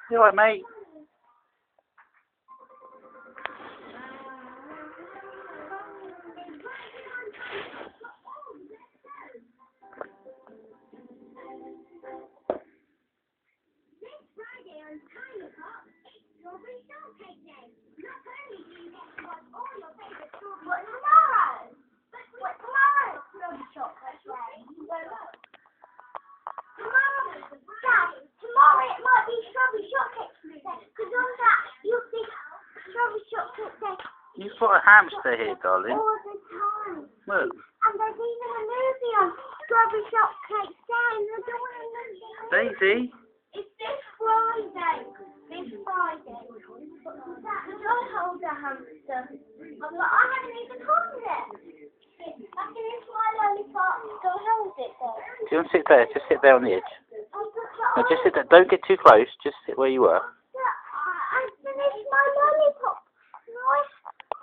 You alright, mate? You've got a hamster here, darling. All the time. Look. And there's even a movie on Strawberry Shortcake Day. And they're doing a movie. Daisy? It's this Friday. This Friday. Don't hold a hamster. I'm like, I haven't even held it. I can use my lollipop. Don't hold it though. Do you want to sit there? Just sit there on the edge. No, just sit there. Don't get too close. Just sit where you were.